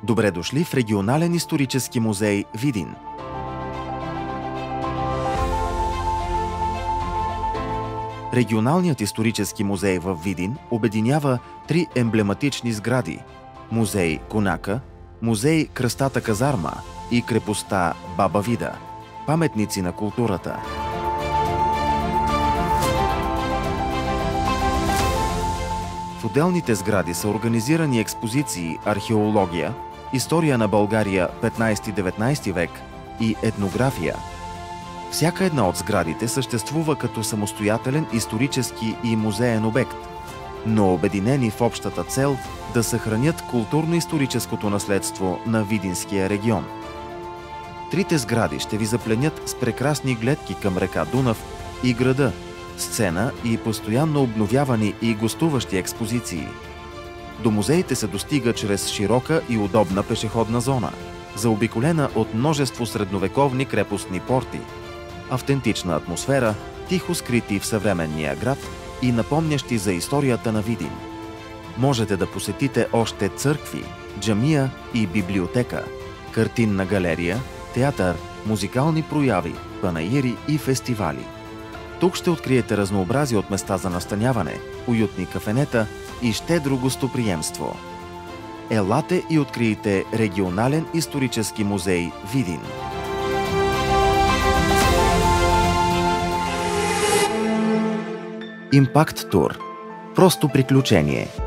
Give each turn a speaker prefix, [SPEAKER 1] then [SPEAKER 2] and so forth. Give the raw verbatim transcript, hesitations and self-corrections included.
[SPEAKER 1] Добре дошли в Регионален исторически музей Видин. Регионалният исторически музей в Видин обединява три емблематични сгради – музей Конака, музей Кръстата казарма и крепостта Баба Вида – паметници на културата. В отделните сгради са организирани експозиции археология, история на България петнайсети-деветнайсети век и етнография. Всяка една от сградите съществува като самостоятелен исторически и музеен обект, но обединени в общата цел да съхранят културно-историческото наследство на Видинския регион. Трите сгради ще ви запленят с прекрасни гледки към река Дунав и града, сцена и постоянно обновявани и гостуващи експозиции. До музеите се достига чрез широка и удобна пешеходна зона, заобиколена от множество средновековни крепостни порти. Автентична атмосфера, тихо скрити в съвременния град и напомнящи за историята на Видин. Можете да посетите още църкви, джамия и библиотека, картинна галерия, театър, музикални прояви, панаири и фестивали. Тук ще откриете разнообразие от места за настаняване, уютни кафенета и щедро гостоприемство. Елате и открийте Регионален исторически музей Видин. Импакт Тур. Просто приключение.